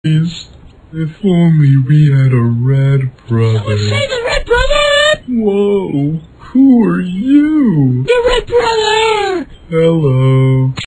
Please, if only we had a red brother. Someone say the Red Brother! Whoa, who are you? The Red Brother! Hello.